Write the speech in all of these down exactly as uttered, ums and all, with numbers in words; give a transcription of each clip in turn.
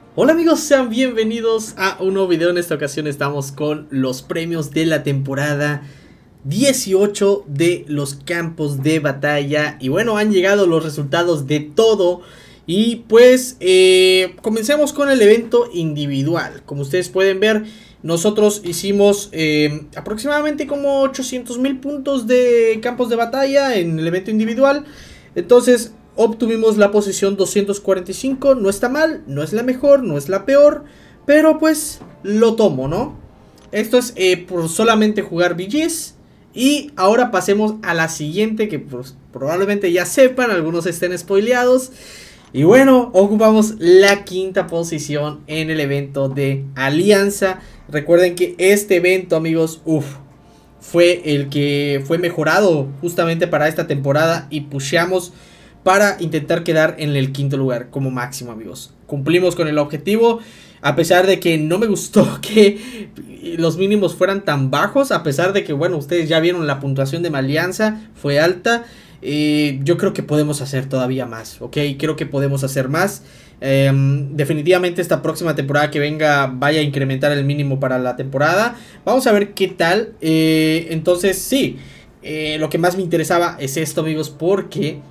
Hola amigos, sean bienvenidos a un nuevo video. En esta ocasión estamos con los premios de la temporada dieciocho de los campos de batalla. Y bueno, han llegado los resultados de todo. Y pues eh, comencemos con el evento individual. Como ustedes pueden ver, nosotros hicimos eh, aproximadamente como ochocientos mil puntos de campos de batalla en el evento individual. Entonces obtuvimos la posición doscientos cuarenta y cinco, no está mal, no es la mejor, no es la peor, pero pues lo tomo, ¿no? Esto es eh, por solamente jugar B Gs. Y ahora pasemos a la siguiente, que pues, probablemente ya sepan, algunos estén spoileados. Y bueno, ocupamos la quinta posición en el evento de Alianza. Recuerden que este evento, amigos, uff, fue el que fue mejorado justamente para esta temporada y pusheamos para intentar quedar en el quinto lugar como máximo, amigos. Cumplimos con el objetivo, a pesar de que no me gustó que los mínimos fueran tan bajos. A pesar de que, bueno, ustedes ya vieron la puntuación de mi alianza, fue alta. eh, Yo creo que podemos hacer todavía más, ¿ok? Creo que podemos hacer más. eh, Definitivamente esta próxima temporada que venga vaya a incrementar el mínimo para la temporada. Vamos a ver qué tal. eh, Entonces sí, eh, lo que más me interesaba es esto, amigos, porque...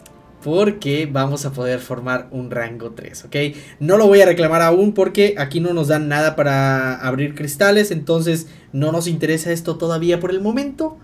Porque vamos a poder formar un rango tres, ¿ok? No lo voy a reclamar aún porque aquí no nos dan nada para abrir cristales. Entonces no nos interesa esto todavía por el momento.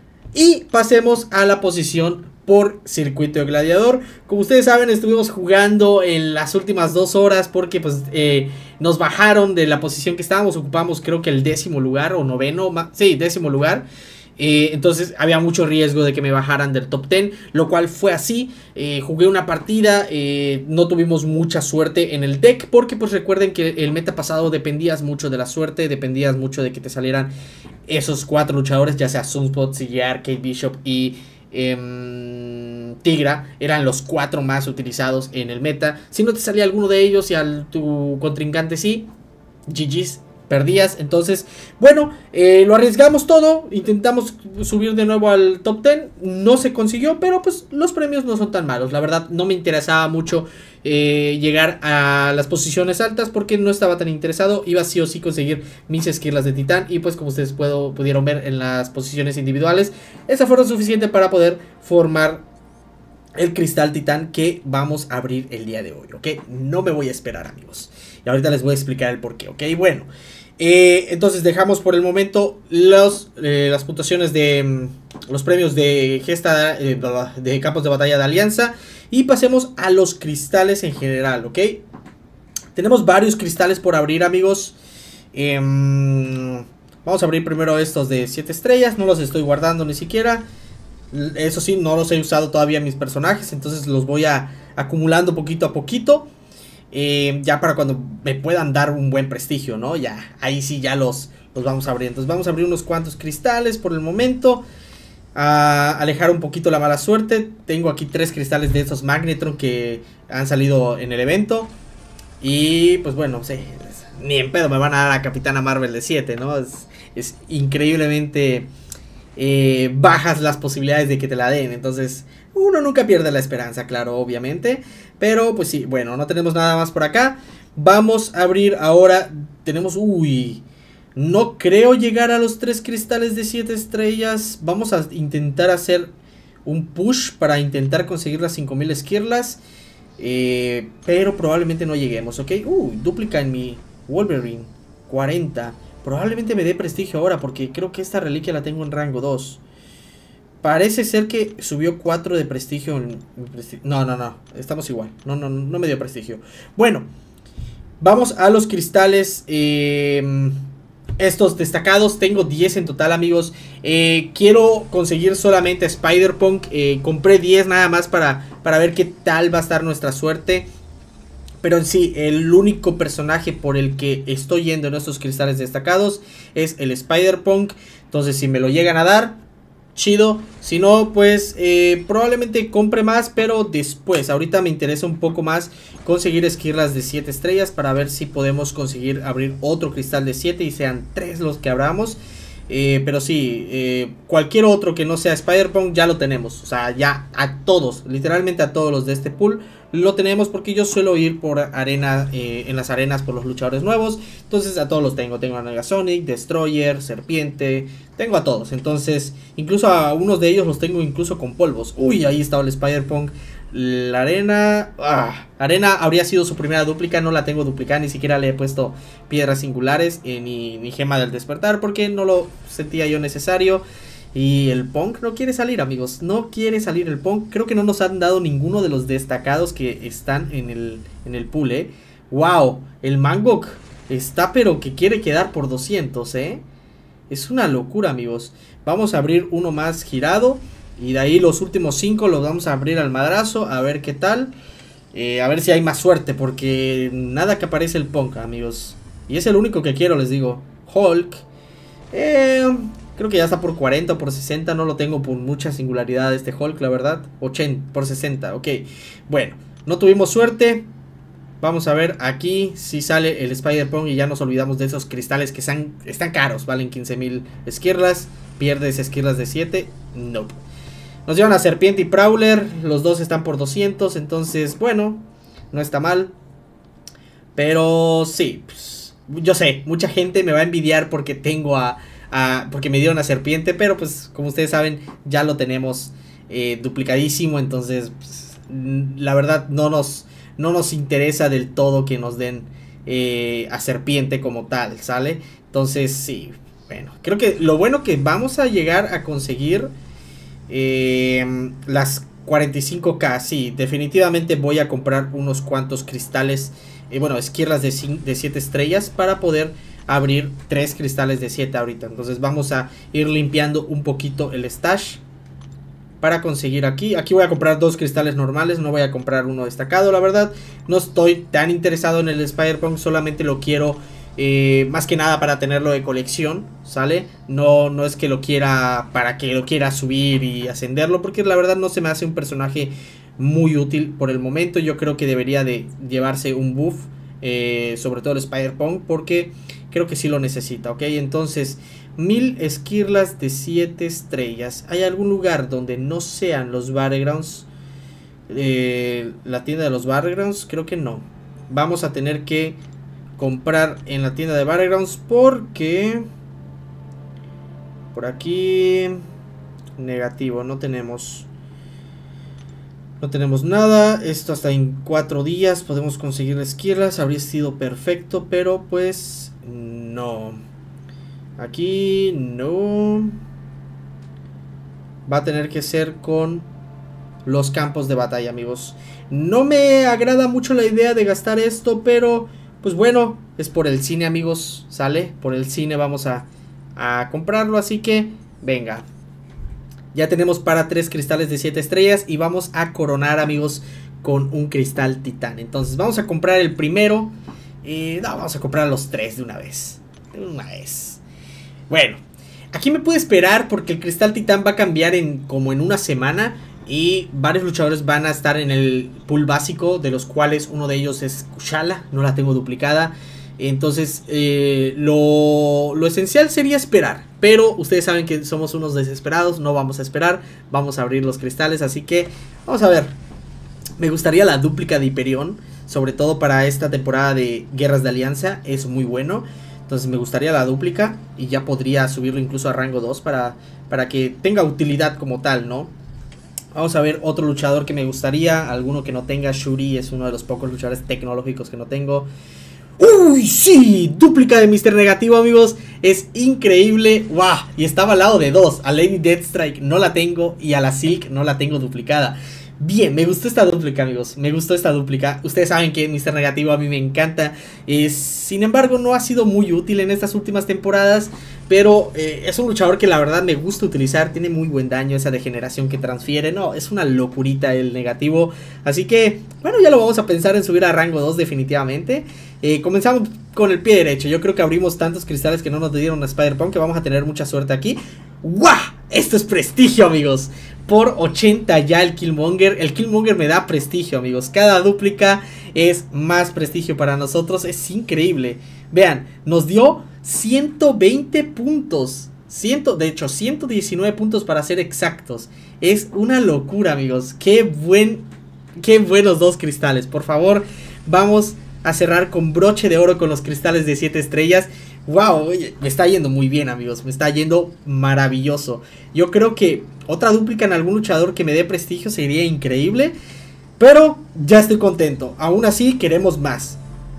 Y pasemos a la posición por circuito de gladiador. Como ustedes saben, estuvimos jugando en las últimas dos horas porque pues eh, nos bajaron de la posición que estábamos. Ocupamos creo que el décimo lugar o noveno, sí, décimo lugar. Eh, entonces había mucho riesgo de que me bajaran del top diez, lo cual fue así. eh, Jugué una partida, eh, no tuvimos mucha suerte en el deck, porque pues recuerden que el meta pasado dependías mucho de la suerte, dependías mucho de que te salieran esos cuatro luchadores, ya sea Sunspot, C G R, Kate Bishop y eh, Tigra. Eran los cuatro más utilizados en el meta. Si no te salía alguno de ellos y al tu contrincante sí, G G's, perdías. Entonces, bueno, eh, lo arriesgamos todo. Intentamos subir de nuevo al top diez. No se consiguió, pero pues los premios no son tan malos. La verdad, no me interesaba mucho eh, llegar a las posiciones altas porque no estaba tan interesado. Iba sí o sí conseguir mis esquirlas de titán. Y pues como ustedes puedo, pudieron ver en las posiciones individuales, esa fueron suficiente para poder formar el cristal titán que vamos a abrir el día de hoy, ¿ok? No me voy a esperar, amigos. Y ahorita les voy a explicar el porqué, ¿ok? Bueno, eh, entonces dejamos por el momento los, eh, las puntuaciones de mm, los premios de gesta, eh, de campos de batalla de alianza. Y pasemos a los cristales en general, ¿ok? Tenemos varios cristales por abrir, amigos. eh, Vamos a abrir primero estos de siete estrellas. No los estoy guardando ni siquiera. Eso sí, no los he usado todavía mis personajes, entonces los voy a acumulando poquito a poquito. Eh, ya para cuando me puedan dar un buen prestigio, ¿no? Ya, ahí sí ya los, los vamos a abrir. Entonces vamos a abrir unos cuantos cristales por el momento. A alejar un poquito la mala suerte. Tengo aquí tres cristales de estos Magnetron que han salido en el evento. Y pues bueno, sí, ni en pedo me van a dar a Capitana Marvel de siete, ¿no? Es, es increíblemente... Eh, bajas las posibilidades de que te la den. Entonces uno nunca pierde la esperanza, claro, obviamente. Pero pues sí, bueno, no tenemos nada más por acá. Vamos a abrir ahora. Tenemos, uy, no creo llegar a los tres cristales de siete estrellas. Vamos a intentar hacer un push para intentar conseguir las cinco mil esquirlas, eh, pero probablemente no lleguemos, ok. Uy, duplica en mi Wolverine, cuarenta. Probablemente me dé prestigio ahora porque creo que esta reliquia la tengo en rango dos. Parece ser que subió cuatro de prestigio en, en prestigio. No, no, no, estamos igual. No, no, no me dio prestigio. Bueno, vamos a los cristales eh, estos destacados. Tengo diez en total, amigos. eh, Quiero conseguir solamente Spider-Punk. eh, Compré diez nada más para, para ver qué tal va a estar nuestra suerte. Pero en sí, el único personaje por el que estoy yendo en estos cristales destacados es el Spider-Punk. Entonces si me lo llegan a dar, chido. Si no, pues eh, probablemente compre más, pero después. Ahorita me interesa un poco más conseguir esquirlas de siete estrellas para ver si podemos conseguir abrir otro cristal de siete y sean tres los que abramos. Eh, pero sí, eh, cualquier otro que no sea Spider-Punk ya lo tenemos. O sea, ya a todos, literalmente a todos los de este pool lo tenemos porque yo suelo ir por arena, eh, en las arenas por los luchadores nuevos. Entonces a todos los tengo, tengo a Negasonic, Destroyer, Serpiente, tengo a todos. Entonces incluso a unos de ellos los tengo incluso con polvos. Uy, ahí estaba el Spider-Punk. La arena, ah, arena habría sido su primera dúplica, no la tengo duplicada, ni siquiera le he puesto piedras singulares, eh, ni, ni gema del despertar, porque no lo sentía yo necesario. Y el Punk no quiere salir, amigos, no quiere salir el Punk. Creo que no nos han dado ninguno de los destacados que están en el, en el pool, eh. Wow, el Mangok está pero que quiere quedar por doscientos, eh. Es una locura, amigos. Vamos a abrir uno más girado. Y de ahí los últimos cinco los vamos a abrir al madrazo. A ver qué tal. Eh, a ver si hay más suerte. Porque nada que aparece el Punk, amigos. Y es el único que quiero, les digo. Hulk. Eh, creo que ya está por cuarenta o por sesenta. No lo tengo por mucha singularidad este Hulk, la verdad. ochenta por sesenta, ok. Bueno, no tuvimos suerte. Vamos a ver aquí si sale el Spider-Punk. Y ya nos olvidamos de esos cristales que están, están caros. Valen quince mil esquirlas. Pierdes esquirlas de siete. No. Nope. Nos llevan a Serpiente y Prowler. Los dos están por doscientos. Entonces, bueno, no está mal. Pero sí, pues, yo sé, mucha gente me va a envidiar porque tengo a, a... porque me dieron a Serpiente. Pero pues, como ustedes saben, ya lo tenemos eh, duplicadísimo. Entonces, pues, la verdad no nos, no nos interesa del todo que nos den eh, a Serpiente como tal, ¿sale? Entonces, sí, bueno, creo que lo bueno que vamos a llegar a conseguir... Eh, las cuarenta y cinco K, sí, definitivamente voy a comprar unos cuantos cristales, eh, bueno, esquirlas de, de siete estrellas para poder abrir tres cristales de siete ahorita. Entonces vamos a ir limpiando un poquito el stash para conseguir aquí. Aquí voy a comprar dos cristales normales, no voy a comprar uno destacado, la verdad. No estoy tan interesado en el Spider-Punk, solamente lo quiero... Eh, más que nada para tenerlo de colección, ¿sale? No, no es que lo quiera para que lo quiera subir y ascenderlo, porque la verdad no se me hace un personaje muy útil por el momento. Yo creo que debería de llevarse un buff, eh, sobre todo el Spider-Punk, porque creo que sí lo necesita, ¿ok? Entonces, mil esquirlas de siete estrellas. ¿Hay algún lugar donde no sean los Battlegrounds? Eh, la tienda de los Battlegrounds, creo que no. Vamos a tener que comprar en la tienda de Battlegrounds porque por aquí negativo, no tenemos no tenemos nada. Esto hasta en cuatro días podemos conseguir esquirlas, habría sido perfecto, pero pues no, aquí no, va a tener que ser con los campos de batalla, amigos. No me agrada mucho la idea de gastar esto, pero pues bueno, es por el cine, amigos, ¿sale? Por el cine vamos a, a comprarlo, así que venga. Ya tenemos para tres cristales de siete estrellas y vamos a coronar, amigos, con un cristal titán. Entonces vamos a comprar el primero. Y no, vamos a comprar los tres de una vez. De una vez. Bueno, aquí me puedo esperar porque el cristal titán va a cambiar en como en una semana. Y varios luchadores van a estar en el pool básico, de los cuales uno de ellos es Kushala, no la tengo duplicada. Entonces eh, lo, lo esencial sería esperar, pero ustedes saben que somos unos desesperados, no vamos a esperar, vamos a abrir los cristales, así que vamos a ver. Me gustaría la dúplica de Hyperion, sobre todo para esta temporada de Guerras de Alianza, es muy bueno. Entonces me gustaría la dúplica y ya podría subirlo incluso a rango dos para, para que tenga utilidad como tal, ¿no? Vamos a ver otro luchador que me gustaría, alguno que no tenga. Shuri es uno de los pocos luchadores tecnológicos que no tengo. ¡Uy, sí! Dúplica de míster Negativo, amigos. Es increíble. ¡Wow! Y estaba al lado de dos. A Lady Deathstrike no la tengo y a la Silk no la tengo duplicada. Bien, me gustó esta dúplica, amigos. Me gustó esta dúplica. Ustedes saben que míster Negativo a mí me encanta. Eh, sin embargo, no ha sido muy útil en estas últimas temporadas. Pero eh, es un luchador que la verdad me gusta utilizar. Tiene muy buen daño, esa degeneración que transfiere. No, es una locurita el Negativo. Así que, bueno, ya lo vamos a pensar en subir a rango dos definitivamente. Eh, comenzamos con el pie derecho. Yo creo que abrimos tantos cristales que no nos dieron a Spider-Punk, que vamos a tener mucha suerte aquí. ¡Guau! Esto es prestigio, amigos. Por ochenta ya el Killmonger. El Killmonger me da prestigio, amigos. Cada dúplica es más prestigio para nosotros. Es increíble. Vean, nos dio ciento veinte puntos. cien, de hecho, ciento diecinueve puntos para ser exactos. Es una locura, amigos. Qué buen qué buenos dos cristales. Por favor, vamos a cerrar con broche de oro con los cristales de siete estrellas. Wow, oye, me está yendo muy bien, amigos. Me está yendo maravilloso. Yo creo que otra dúplica en algún luchador que me dé prestigio sería increíble. Pero ya estoy contento. Aún así, queremos más.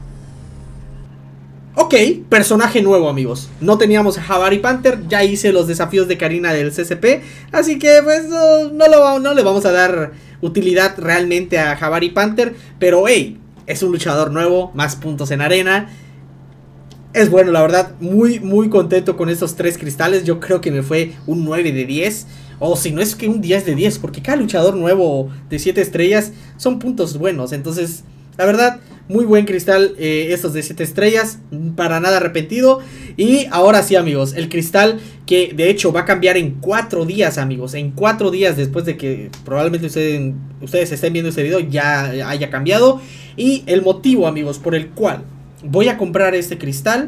Ok, personaje nuevo, amigos. No teníamos a Jabari Panther. Ya hice los desafíos de Karina del C C P. Así que pues no, no, lo, no le vamos a dar utilidad realmente a Jabari Panther. Pero hey, es un luchador nuevo. Más puntos en arena. Es bueno, la verdad. Muy, muy contento con estos tres cristales. Yo creo que me fue un nueve de diez. O si no es que un diez de diez. Porque cada luchador nuevo de siete estrellas son puntos buenos. Entonces, la verdad, muy buen cristal eh, estos de siete estrellas. Para nada arrepentido. Y ahora sí, amigos, el cristal que de hecho va a cambiar en cuatro días, amigos. En cuatro días después de que probablemente ustedes, ustedes estén viendo este video ya haya cambiado. Y el motivo, amigos, por el cual voy a comprar este cristal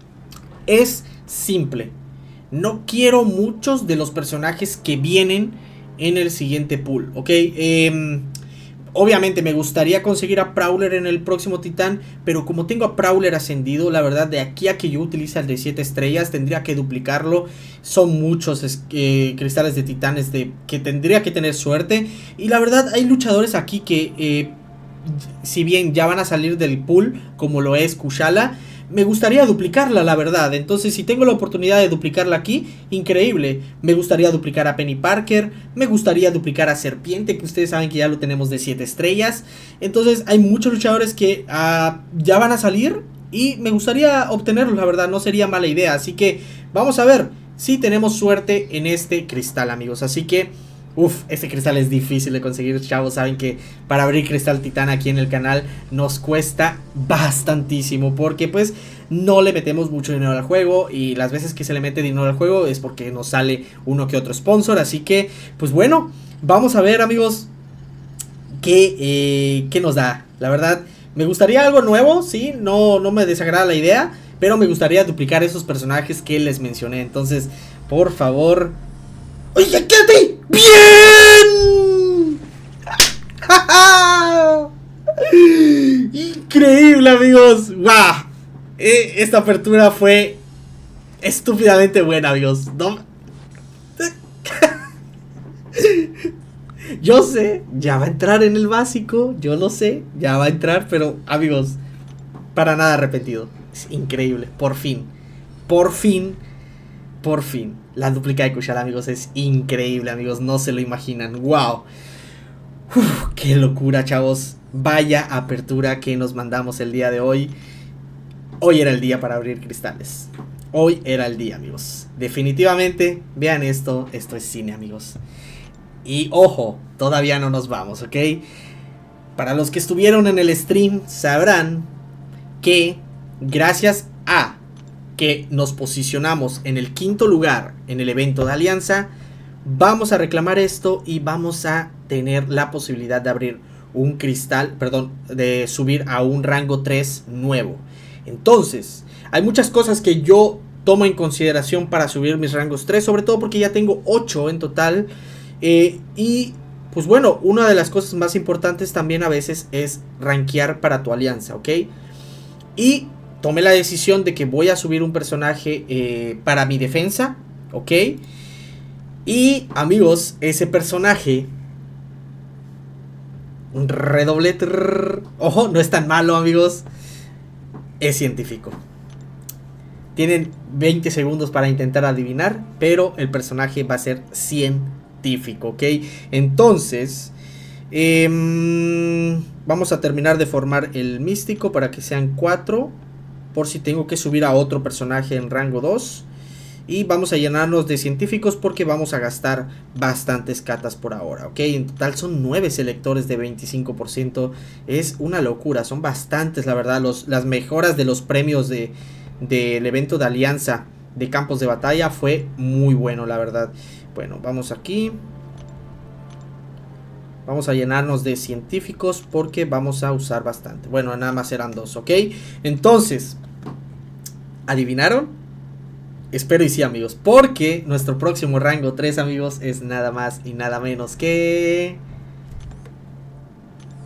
es simple. No quiero muchos de los personajes que vienen en el siguiente pool, ¿ok? Eh, obviamente me gustaría conseguir a Prowler en el próximo titán, pero como tengo a Prowler ascendido, la verdad de aquí a que yo utilice el de siete estrellas tendría que duplicarlo. Son muchos eh, cristales de titanes de, que tendría que tener suerte. Y la verdad hay luchadores aquí que eh, si bien ya van a salir del pool, como lo es Kushala, me gustaría duplicarla, la verdad. Entonces si tengo la oportunidad de duplicarla aquí, increíble. Me gustaría duplicar a Penny Parker, me gustaría duplicar a Serpiente, que ustedes saben que ya lo tenemos de siete estrellas. Entonces hay muchos luchadores que uh, ya van a salir y me gustaría obtenerlos, la verdad, no sería mala idea. Así que vamos a ver si tenemos suerte en este cristal, amigos. Así que uff, este cristal es difícil de conseguir, chavos. Saben que para abrir cristal titán aquí en el canal nos cuesta bastantísimo, porque pues no le metemos mucho dinero al juego. Y las veces que se le mete dinero al juego es porque nos sale uno que otro sponsor. Así que pues bueno, vamos a ver, amigos, qué, eh, qué nos da. La verdad, me gustaría algo nuevo, sí, no, no me desagrada la idea, pero me gustaría duplicar esos personajes que les mencioné. Entonces, por favor, oye, quédate. ¡Bien! Increíble, amigos. ¡Wow! Eh, esta apertura fue estúpidamente buena, amigos. No. Yo sé, ya va a entrar en el básico. Yo lo sé, ya va a entrar. Pero, amigos, para nada arrepentido. Es increíble, por fin. Por fin. Por fin. La dúplica de Kushala, amigos, es increíble, amigos. No se lo imaginan. ¡Wow! Uf, ¡qué locura, chavos! Vaya apertura que nos mandamos el día de hoy. Hoy era el día para abrir cristales. Hoy era el día, amigos. Definitivamente, vean esto. Esto es cine, amigos. Y ojo, todavía no nos vamos, ¿ok? Para los que estuvieron en el stream, sabrán que gracias a que nos posicionamos en el quinto lugar en el evento de Alianza, vamos a reclamar esto y vamos a tener la posibilidad de abrir un cristal, perdón, de subir a un rango tres nuevo. Entonces, hay muchas cosas que yo tomo en consideración para subir mis rangos tres, sobre todo porque ya tengo ocho en total. Eh, y pues bueno, una de las cosas más importantes también a veces es rankear para tu alianza, ¿ok? Y tomé la decisión de que voy a subir un personaje eh, para mi defensa, ¿ok? Y amigos, ese personaje, un redoblete, ojo, no es tan malo, amigos, es científico. Tienen veinte segundos para intentar adivinar, pero el personaje va a ser científico, ¿ok? Entonces, eh, vamos a terminar de formar el místico para que sean cuatro. Por si tengo que subir a otro personaje en rango dos. Y vamos a llenarnos de científicos porque vamos a gastar bastantes catas por ahora, ¿ok? En total son nueve selectores de veinticinco por ciento. Es una locura, son bastantes, la verdad. Los, las mejoras de los premios de, del evento de Alianza de campos de batalla fue muy bueno, la verdad. Bueno, vamos aquí. Vamos a llenarnos de científicos porque vamos a usar bastante. Bueno, nada más eran dos, ¿ok? Entonces, ¿adivinaron? Espero y sí, amigos, porque nuestro próximo rango tres, amigos, es nada más y nada menos que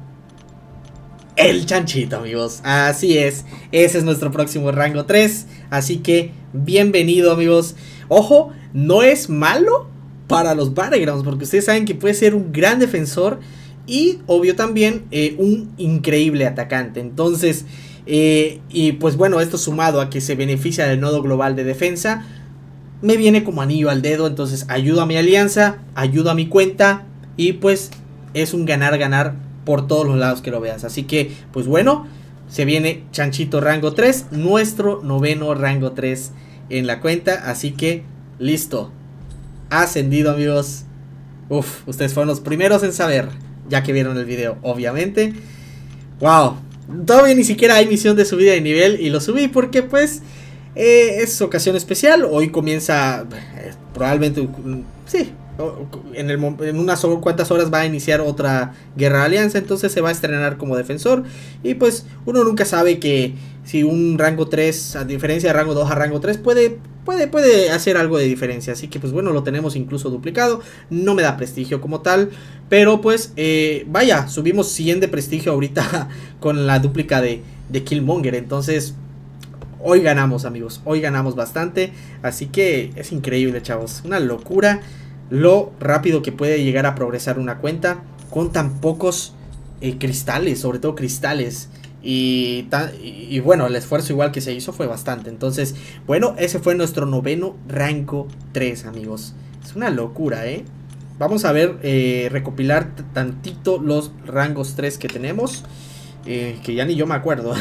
el chanchito, amigos. Así es, ese es nuestro próximo rango tres. Así que bienvenido, amigos. Ojo, no es malo para los Battlegrounds, porque ustedes saben que puede ser un gran defensor y obvio también eh, un increíble atacante. Entonces, eh, y pues bueno, esto sumado a que se beneficia del nodo global de defensa, me viene como anillo al dedo. Entonces ayudo a mi alianza, ayudo a mi cuenta y pues es un ganar-ganar por todos los lados que lo veas. Así que pues bueno, se viene chanchito rango tres, nuestro noveno rango tres en la cuenta. Así que listo, ascendido, amigos. Uf, ustedes fueron los primeros en saber, ya que vieron el video, obviamente. Wow, todavía ni siquiera hay misión de subida de nivel y lo subí porque pues eh, es ocasión especial. Hoy comienza eh, probablemente, sí, en, el, en unas cuantas horas va a iniciar otra guerra de alianza. Entonces se va a estrenar como defensor. Y pues uno nunca sabe que si un rango tres, a diferencia de rango dos a rango tres, puede, puede, puede hacer algo de diferencia. Así que pues bueno, lo tenemos incluso duplicado. No me da prestigio como tal, pero pues eh, vaya, subimos cien de prestigio ahorita con la dúplica de, de Killmonger. Entonces hoy ganamos, amigos, hoy ganamos bastante. Así que es increíble, chavos, una locura lo rápido que puede llegar a progresar una cuenta con tan pocos eh, cristales, sobre todo cristales. Y, tan, y, y bueno, el esfuerzo igual que se hizo fue bastante. Entonces, bueno, ese fue nuestro noveno rango tres, amigos. Es una locura, ¿eh? Vamos a ver, eh, recopilar tantito los rangos tres que tenemos, eh, que ya ni yo me acuerdo.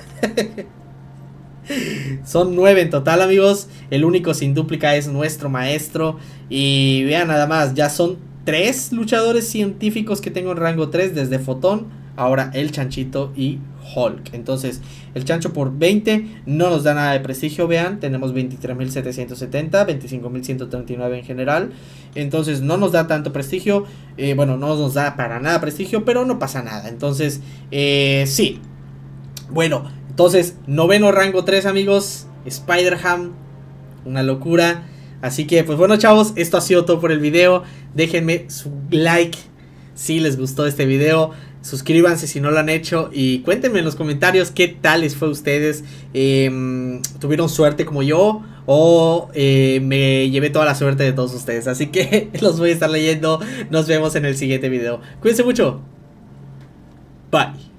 Son nueve en total, amigos. El único sin dúplica es nuestro maestro. Y vean nada más, ya son tres luchadores científicos que tengo en rango tres, desde Fotón, ahora el chanchito y Hulk. Entonces el chancho por veinte no nos da nada de prestigio. Vean, tenemos veintitrés mil setecientos setenta, veinticinco mil ciento treinta y nueve en general. Entonces no nos da tanto prestigio, eh, bueno, no nos da para nada prestigio, pero no pasa nada. Entonces, eh, sí. Bueno, entonces, noveno rango tres, amigos. Spider-Ham, una locura. Así que, pues bueno, chavos, esto ha sido todo por el video. Déjenme su like si les gustó este video. Suscríbanse si no lo han hecho. Y cuéntenme en los comentarios qué tal les fue a ustedes. Eh, ¿Tuvieron suerte como yo? O eh, me llevé toda la suerte de todos ustedes. Así que los voy a estar leyendo. Nos vemos en el siguiente video. Cuídense mucho. Bye.